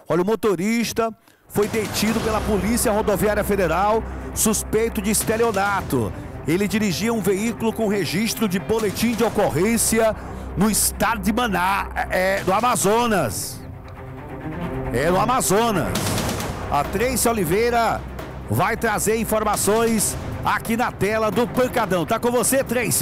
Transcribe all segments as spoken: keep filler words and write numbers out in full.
Olha, o motorista foi detido pela Polícia Rodoviária Federal, suspeito de estelionato. Ele dirigia um veículo com registro de boletim de ocorrência no estado de Maná, é, do Amazonas. É, no Amazonas. A Tracy Oliveira vai trazer informações aqui na tela do Pancadão. Tá com você, Tracy?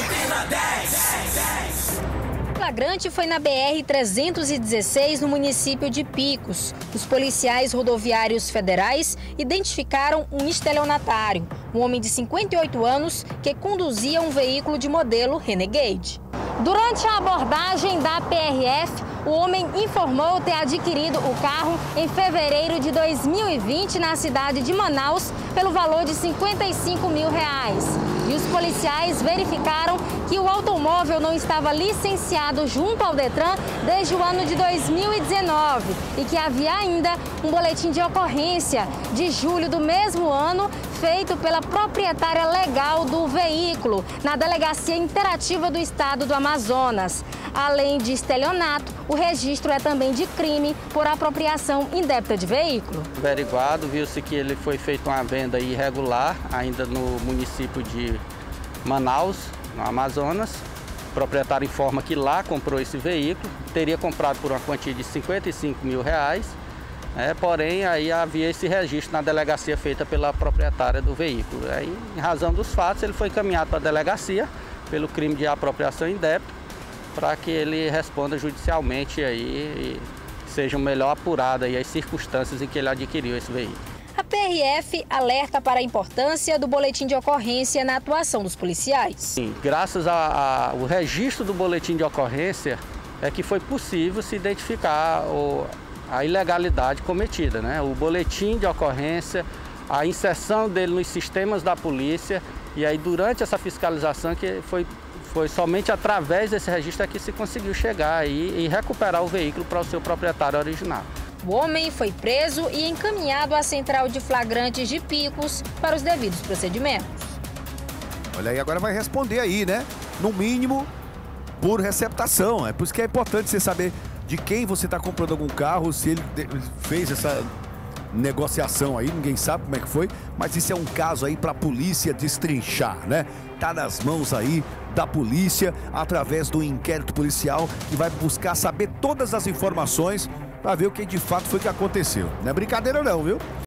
O flagrante foi na B R trezentos e dezesseis, no município de Picos. Os policiais rodoviários federais identificaram um estelionatário, um homem de cinquenta e oito anos que conduzia um veículo de modelo Renegade. Durante a abordagem da P R F, o homem informou ter adquirido o carro em fevereiro de dois mil e vinte na cidade de Manaus pelo valor de cinquenta e cinco mil reais. E os policiais verificaram que o automóvel não estava licenciado junto ao Detran desde o ano de dois mil e dezenove e que havia ainda um boletim de ocorrência de julho do mesmo ano feito pela proprietária legal do veículo na Delegacia Interativa do Estado do Amazonas. Além de estelionato, o registro é também de crime por apropriação indébita de veículo. Averiguado, viu-se que ele foi feito uma venda irregular ainda no município de Manaus, no Amazonas. O proprietário informa que lá comprou esse veículo, teria comprado por uma quantia de cinquenta e cinco mil reais, né? Porém aí havia esse registro na delegacia feita pela proprietária do veículo. Aí, em razão dos fatos, ele foi encaminhado para a delegacia pelo crime de apropriação indébita, para que ele responda judicialmente aí e sejam melhor apuradas aí as circunstâncias em que ele adquiriu esse veículo. A P R F alerta para a importância do boletim de ocorrência na atuação dos policiais. Sim, graças ao registro do boletim de ocorrência é que foi possível se identificar o, a ilegalidade cometida, né? O boletim de ocorrência, a inserção dele nos sistemas da polícia e aí durante essa fiscalização que foi Foi somente através desse registro que se conseguiu chegar aí e recuperar o veículo para o seu proprietário original. O homem foi preso e encaminhado à central de flagrantes de Picos para os devidos procedimentos. Olha aí, agora vai responder aí, né? No mínimo, por receptação. É por isso que é importante você saber de quem você está comprando algum carro, se ele fez essa negociação aí, ninguém sabe como é que foi, mas isso é um caso aí para a polícia destrinchar, né? Tá nas mãos aí da polícia, através do inquérito policial, que vai buscar saber todas as informações para ver o que de fato foi que aconteceu. Não é brincadeira não, viu?